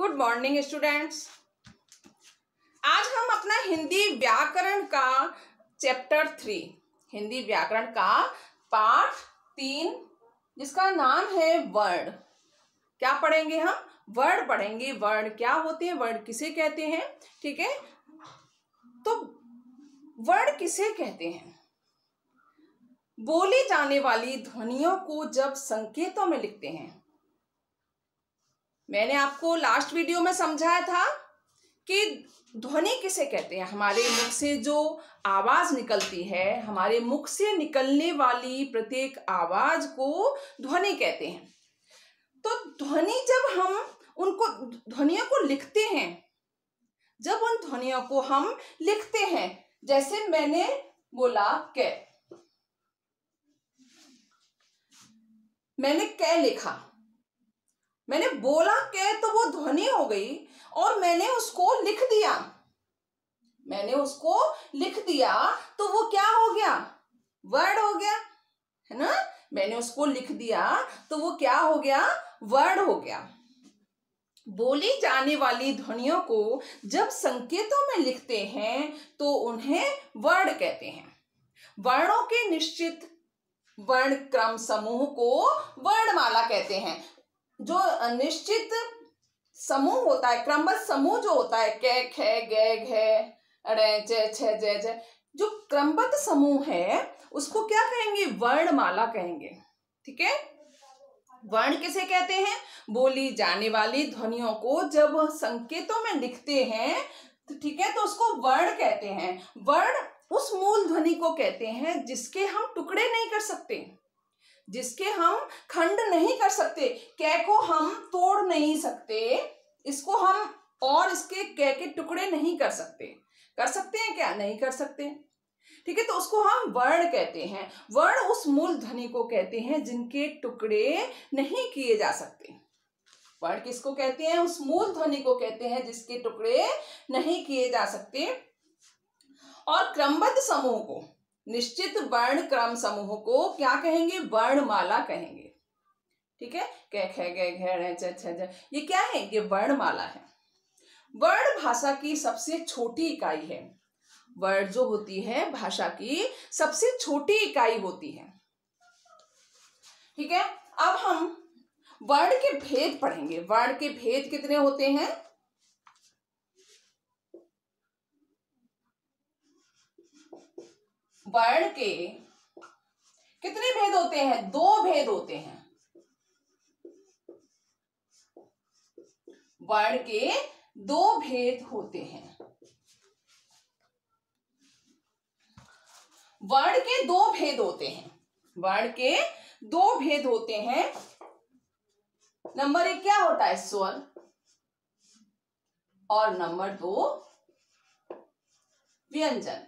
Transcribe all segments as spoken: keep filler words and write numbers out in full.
Good morning students. आज हम अपना हिंदी व्याकरण का चैप्टर थ्री हिंदी व्याकरण का पाठ तीन जिसका नाम है वर्ड, क्या पढ़ेंगे हम? वर्ड पढ़ेंगे। वर्ड क्या होते हैं, वर्ड किसे कहते हैं? ठीक है, तो वर्ड किसे कहते हैं? बोली जाने वाली ध्वनियों को जब संकेतों में लिखते हैं। मैंने आपको लास्ट वीडियो में समझाया था कि ध्वनि किसे कहते हैं। हमारे मुख से जो आवाज निकलती है, हमारे मुख से निकलने वाली प्रत्येक आवाज को ध्वनि कहते हैं। तो ध्वनि जब हम उनको ध्वनियों को लिखते हैं, जब उन ध्वनियों को हम लिखते हैं, जैसे मैंने बोला कै, मैंने कै लिखा, मैंने बोला कै तो वो ध्वनि हो गई और मैंने उसको लिख दिया। मैंने उसको लिख दिया तो वो क्या हो गया? वर्ड हो गया, है ना। मैंने उसको लिख दिया तो वो क्या हो गया? वर्ड हो गया। बोली जाने वाली ध्वनियों को जब संकेतों में लिखते हैं तो उन्हें वर्ड कहते हैं। वर्णों के निश्चित वर्ण क्रम समूह को वर्णमाला कहते हैं। जो निश्चित समूह होता है, क्रमबद्ध समूह जो होता है, कै खे गे घे अड़े चे छे जे जे, जो क्रमबद्ध समूह है उसको क्या कहेंगे? वर्णमाला कहेंगे। ठीक है, वर्ण किसे कहते हैं? बोली जाने वाली ध्वनियों को जब संकेतों में लिखते हैं तो ठीक है, तो उसको वर्ण कहते हैं। वर्ण उस मूल ध्वनि को कहते हैं जिसके हम टुकड़े नहीं कर सकते, जिसके हम खंड नहीं कर सकते। कै को हम तोड़ नहीं सकते, इसको हम और इसके कै के टुकड़े नहीं कर सकते। कर सकते हैं क्या? नहीं कर सकते। ठीक है, तो उसको हम वर्ण कहते हैं। वर्ण उस मूल ध्वनि को कहते हैं जिनके टुकड़े नहीं किए जा सकते। वर्ण किसको कहते हैं? उस मूल ध्वनि को कहते हैं जिसके टुकड़े नहीं किए जा सकते। और क्रमबद्ध समूह को, निश्चित वर्ण क्रम समूह को क्या कहेंगे? वर्णमाला कहेंगे। ठीक है, कै खे गे घे रे चे छे जे, ये क्या है? ये वर्णमाला है। वर्ण भाषा की सबसे छोटी इकाई है। वर्ण जो होती है भाषा की सबसे छोटी इकाई होती है। ठीक है, अब हम वर्ण के भेद पढ़ेंगे। वर्ण के भेद कितने होते हैं? वर्ण के कितने भेद होते हैं? दो भेद होते हैं। वर्ण के दो भेद होते हैं। वर्ण के दो भेद होते हैं। वर्ण के दो भेद होते हैं। नंबर एक क्या होता है? स्वर। और नंबर दो व्यंजन।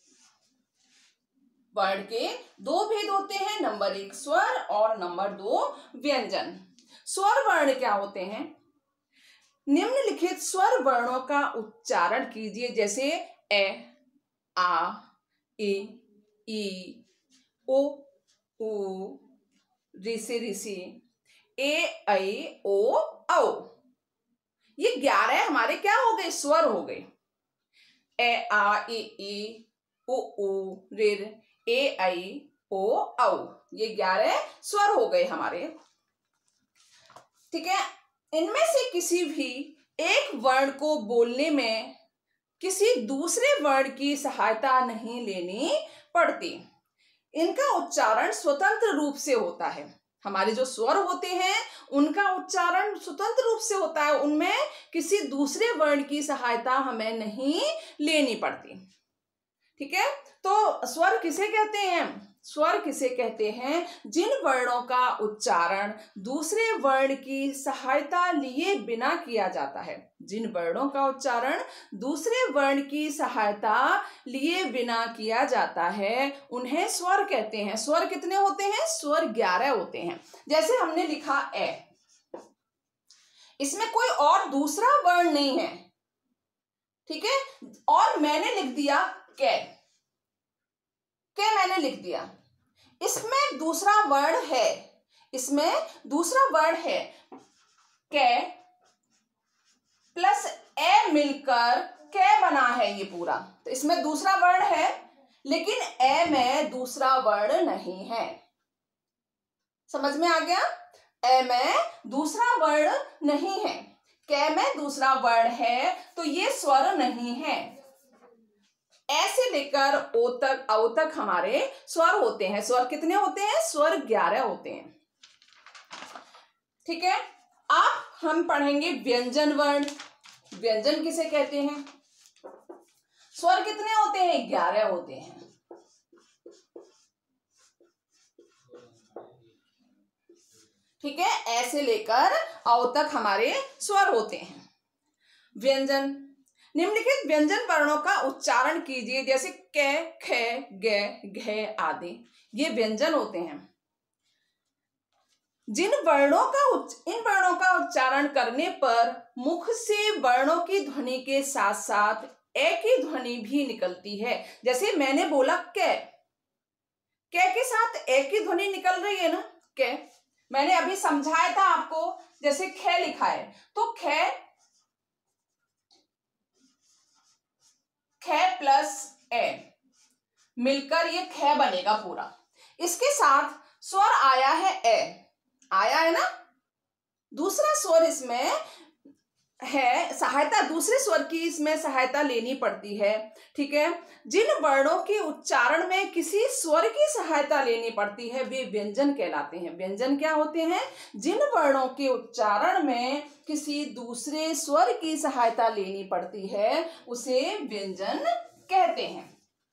वर्ण के दो भेद होते हैं, नंबर एक स्वर और नंबर दो व्यंजन। स्वर वर्ण क्या होते हैं? निम्नलिखित स्वर वर्णों का उच्चारण कीजिए, जैसे ए, आ, ए, ई, ओ, ऊ, ऋषि ऋषि, ए, ऐ, ओ, औ। ये ग्यारह हमारे क्या हो गए? स्वर हो गए। ए, आ, ई, ई, उ, ऊ, ऋ, ए, ऐ, ओ, औ, ये ग्यारह स्वर हो गए हमारे। ठीक है, इनमें से किसी भी एक वर्ण को बोलने में किसी दूसरे वर्ण की सहायता नहीं लेनी पड़ती। इनका उच्चारण स्वतंत्र रूप से होता है। हमारे जो स्वर होते हैं उनका उच्चारण स्वतंत्र रूप से होता है, उनमें किसी दूसरे वर्ण की सहायता हमें नहीं लेनी पड़ती। ठीक है, तो स्वर किसे कहते हैं? स्वर किसे कहते हैं? जिन वर्णों का उच्चारण दूसरे वर्ण की सहायता लिए बिना किया जाता है। जिन वर्णों का उच्चारण दूसरे वर्ण की सहायता लिए बिना किया जाता है उन्हें स्वर कहते हैं। स्वर कितने होते हैं? स्वर ग्यारह होते हैं। जैसे हमने लिखा ए, इसमें कोई और दूसरा वर्ण नहीं है। ठीक है, और मैंने लिख दिया कै, कै मैंने लिख दिया, इसमें दूसरा वर्ण है, इसमें दूसरा वर्ण है कै, प्लस ए मिलकर कै बना है ये पूरा। तो इसमें दूसरा वर्ण है लेकिन ए में दूसरा वर्ण नहीं है। समझ में आ गया? ए में दूसरा वर्ण नहीं है, कै में दूसरा वर्ण है, तो ये स्वर नहीं है। ए से लेकर ओ तक औ तक हमारे स्वर होते हैं। स्वर कितने होते हैं? स्वर ग्यारह होते हैं। ठीक है, अब हम पढ़ेंगे व्यंजन वर्ण। व्यंजन किसे कहते हैं? स्वर कितने होते हैं? ग्यारह होते हैं। ठीक है, ए से लेकर औ तक हमारे स्वर होते हैं। व्यंजन, निम्नलिखित व्यंजन वर्णों का उच्चारण कीजिए, जैसे कै, खे, गे, घे आदि। ये व्यंजन होते हैं। जिन वर्णों का इन वर्णों का उच्चारण करने पर मुख से वर्णों की ध्वनि के साथ साथ ए की ध्वनि भी निकलती है। जैसे मैंने बोला कै, कै के साथ ए की ध्वनि निकल रही है ना, कै। मैंने अभी समझाया था आपको, जैसे खे लिखा है तो खे, खे प्लस ए मिलकर ये खे बनेगा पूरा। इसके साथ स्वर आया है ए, आया है ना। दूसरा स्वर इसमें है सहायता, दूसरे स्वर की इसमें सहायता लेनी पड़ती है। ठीक है, जिन वर्णों के उच्चारण में किसी स्वर की सहायता लेनी पड़ती है वे व्यंजन कहलाते हैं। व्यंजन क्या होते हैं? जिन वर्णों के उच्चारण में किसी दूसरे स्वर की सहायता लेनी पड़ती है उसे व्यंजन कहते हैं।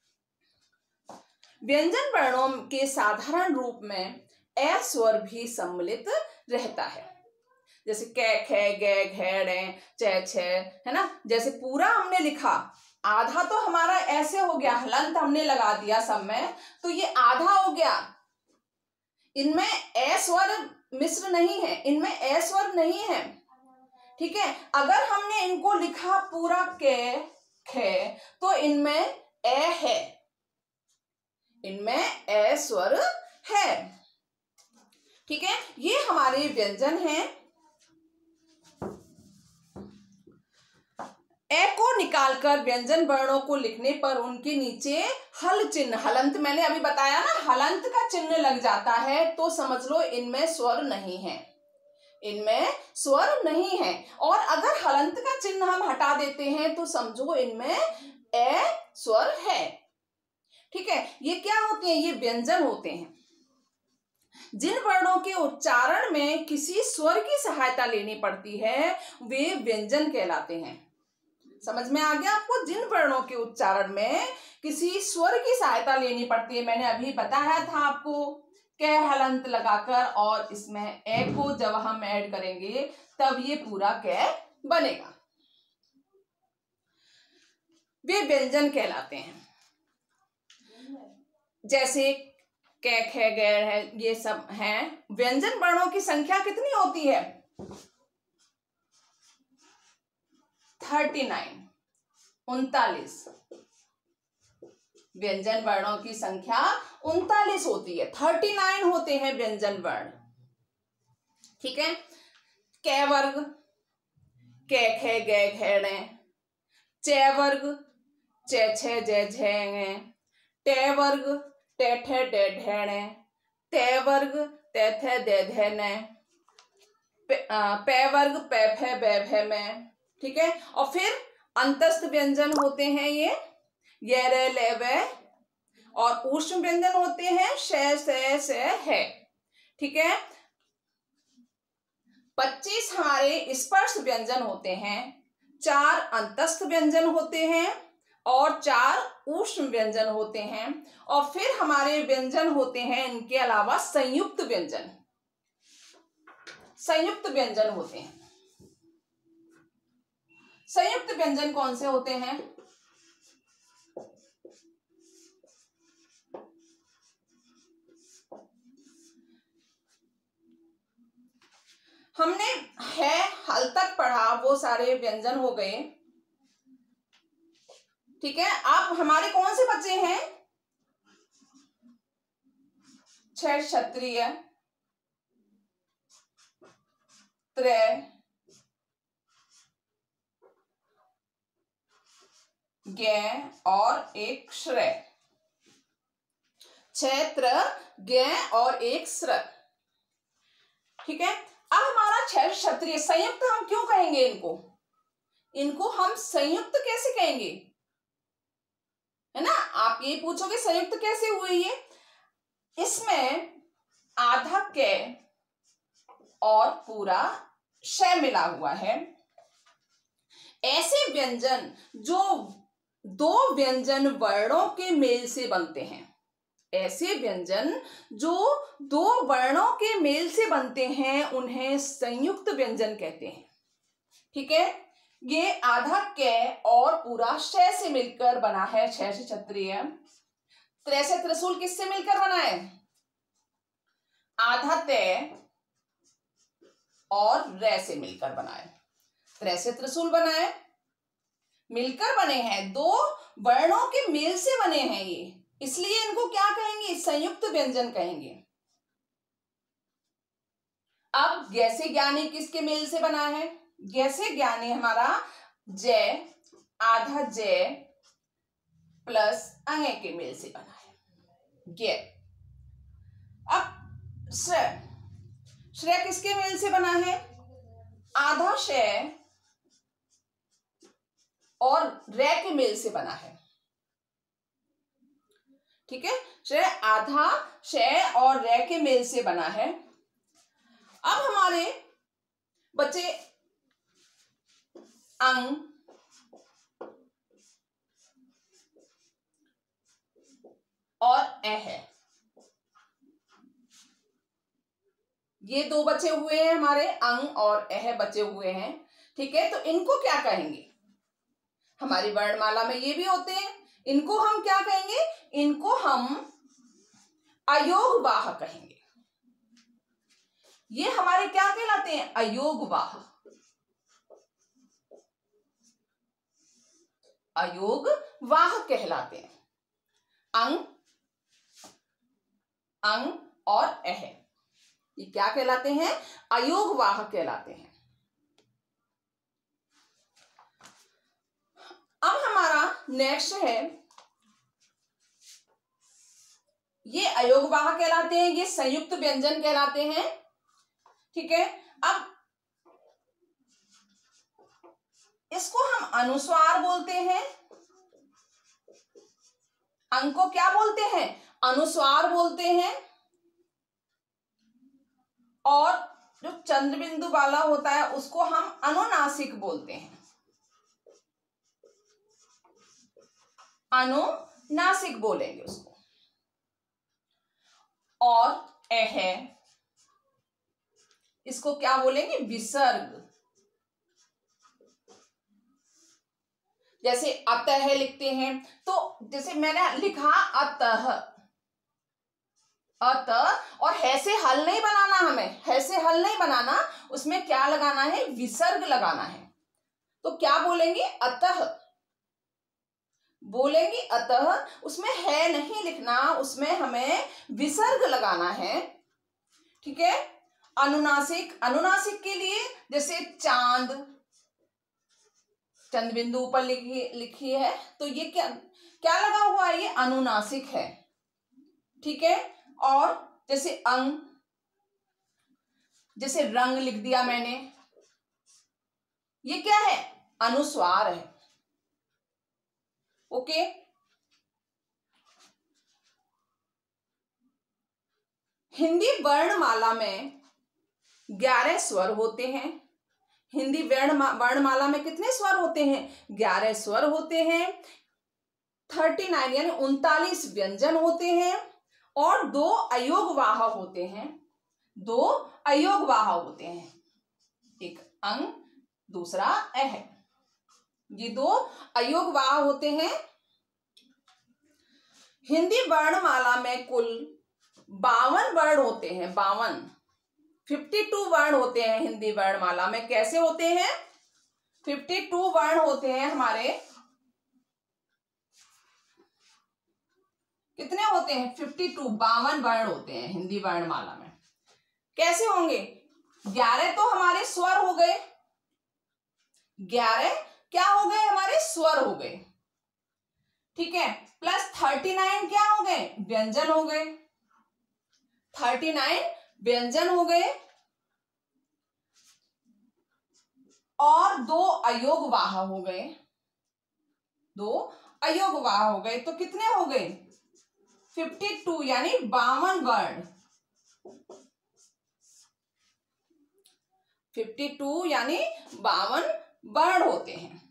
व्यंजन वर्णों के साधारण रूप में ए स्वर भी सम्मिलित रहता है, जैसे कै, खे, गे, घे, ड़े, चे, छे, है ना। जैसे पूरा हमने लिखा, आधा तो हमारा ऐसे हो गया, हलंत हमने लगा दिया सब में, तो ये आधा हो गया। इनमें ए स्वर मिश्र नहीं है, इनमें ए स्वर नहीं है। ठीक है, अगर हमने इनको लिखा पूरा कै, खे, तो इनमें ए है, इनमें ए स्वर है। ठीक है, ये हमारे व्यंजन हैं। ए को निकालकर व्यंजन वर्णों को लिखने पर उनके नीचे हल चिन्ह, हलंत मैंने अभी बताया ना, हलंत का चिन्ह लग जाता है तो समझ लो इनमें स्वर नहीं है, इनमें स्वर नहीं है। और अगर हलंत का चिन्ह हम हटा देते हैं तो समझो इनमें ए स्वर है। ठीक है, ये क्या होते हैं? ये व्यंजन होते हैं। जिन वर्णों के उच्चारण में किसी स्वर की सहायता लेनी पड़ती है वे व्यंजन कहलाते हैं। समझ में आ गया आपको? जिन वर्णों के उच्चारण में किसी स्वर की सहायता लेनी पड़ती है, मैंने अभी बताया था आपको, कै हलंत लगाकर, और इसमें ए को जब हम ऐड करेंगे तब ये पूरा कै बनेगा, वे व्यंजन कहलाते हैं। जैसे कै, खे, गैर है, ये सब हैं। व्यंजन वर्णों की संख्या कितनी होती है? थर्टी नाइन, उनतालीस। व्यंजन वर्णों की संख्या उनतालीस होती है, थर्टी नाइन होते हैं व्यंजन वर्ण। ठीक है, कै वर्ग, कै, खे, गे, घे, ड़े। चे वर्ग, चे, छे, जे, झे, टे वर्ग, टे, ठे, डे, ढे, णे। ते वर्ग, ते, थे, दे, धे, ने। पे वर्ग, पे, फे, बे, भे, में। ठीक है, और फिर अंतस्थ व्यंजन होते हैं ये, ये, रे, ले, वे, और ऊष्म व्यंजन होते हैं शे, से, से, है। ठीक है, पच्चीस हमारे स्पर्श व्यंजन होते हैं, चार अंतस्थ व्यंजन होते हैं और चार ऊष्म व्यंजन होते हैं, और फिर हमारे व्यंजन होते हैं इनके अलावा संयुक्त व्यंजन, संयुक्त व्यंजन होते हैं। संयुक्त व्यंजन कौन से होते हैं? हमने है हल तक पढ़ा, वो सारे व्यंजन हो गए। ठीक है, अब हमारे कौन से बच्चे हैं? छह क्षत्रिय, त्रय, ज्ञ और एक श्रेय, क्षेत्र ज्ञ और एक श्रेय। ठीक है, अब हमारा क्षैतिज क्षत्रिय संयुक्त हम क्यों कहेंगे इनको? इनको हम संयुक्त कैसे कहेंगे, है ना? आप ये पूछोगे संयुक्त कैसे हुए ये? इसमें आधा कै और पूरा शय मिला हुआ है। ऐसे व्यंजन जो दो व्यंजन वर्णों के मेल से बनते हैं, ऐसे व्यंजन जो दो वर्णों के मेल से बनते हैं उन्हें संयुक्त व्यंजन कहते हैं। ठीक है, ये आधा कै और पूरा शय से मिलकर बना है क्षैतिज क्षत्रिय। त्रय से त्रिशूल किससे मिलकर बना है? आधा तय और रै से मिलकर बना है। त्रय से त्रिशूल बना है, मिलकर बने हैं, दो वर्णों के मेल से बने हैं ये, इसलिए इनको क्या कहेंगे? संयुक्त व्यंजन कहेंगे। अब गैसे ज्ञानी किसके मेल से बना है? गैसे ज्ञानी हमारा जय, आधा जय प्लस अंगे के मेल से बना है, गे। अब श्रेय, श्रेय किसके मेल से बना है? आधा शय और रै के मेल से बना है। ठीक है, श्रेय आधा शय और रै के मेल से बना है। अब हमारे बच्चे अंग और अ है, ये दो बचे हुए हैं हमारे, अंग और अह बचे हुए हैं। ठीक है, तो इनको क्या कहेंगे? हमारी वर्णमाला में ये भी होते हैं, इनको हम क्या कहेंगे? इनको हम अयोगवाह कहेंगे। ये हमारे क्या कहलाते हैं? अयोगवाह, अयोगवाह कहलाते हैं। अंग, अंग और अह, ये क्या कहलाते हैं? अयोगवाह कहलाते हैं। अब हमारा नेक्स्ट है, ये अयोगवाह कहलाते हैं, ये संयुक्त व्यंजन कहलाते हैं। ठीक है, अब इसको हम अनुस्वार बोलते हैं, अंग को क्या बोलते हैं? अनुस्वार बोलते हैं। और जो चंद्र बिंदु वाला होता है उसको हम अनुनासिक बोलते हैं, अनुनासिक बोलेंगे उसको। और अह, इसको क्या बोलेंगे? विसर्ग। जैसे अतः लिखते हैं, तो जैसे मैंने लिखा अतः, अतः, और है से हल नहीं बनाना, हमें है से हल नहीं बनाना, उसमें क्या लगाना है? विसर्ग लगाना है। तो क्या बोलेंगे? अतः बोलेंगे, अतः, उसमें है नहीं लिखना, उसमें हमें विसर्ग लगाना है। ठीक है, अनुनासिक, अनुनासिक के लिए जैसे चांद, चंद बिंदु ऊपर लिखी लिखी है, तो ये क्या क्या लगा हुआ है? ये अनुनासिक है। ठीक है, और जैसे अंग, जैसे रंग लिख दिया मैंने, ये क्या है? अनुस्वार है। ओके, हिंदी वर्णमाला में ग्यारह स्वर होते हैं। हिंदी वर्ण वर्णमाला में कितने स्वर होते हैं? ग्यारह स्वर होते हैं। थर्टी नाइन यानी उनतालीस व्यंजन होते हैं और दो अयोगवाह होते हैं, दो अयोगवाह होते हैं, एक अंग, दूसरा अह, ये दो अयोगवाह होते हैं। हिंदी वर्णमाला में कुल बावन वर्ण होते हैं, बावन, फिफ्टी टू वर्ण होते हैं हिंदी वर्णमाला में। कैसे होते हैं? फिफ्टी टू वर्ण होते हैं हमारे, कितने होते हैं? फिफ्टी टू, बावन वर्ण होते हैं हिंदी वर्णमाला में। कैसे होंगे? ग्यारह तो हमारे स्वर हो गए, ग्यारह क्या हो गए? हमारे स्वर हो गए। ठीक है, प्लस थर्टी नाइन क्या हो गए, व्यंजन हो गए, थर्टी नाइन व्यंजन हो गए, और दो अयोगवाह हो गए, दो अयोगवाह हो गए, तो कितने हो गए, फिफ्टी टू, यानी बावन वर्ण, फिफ्टी टू यानी बावन वर्ण होते हैं।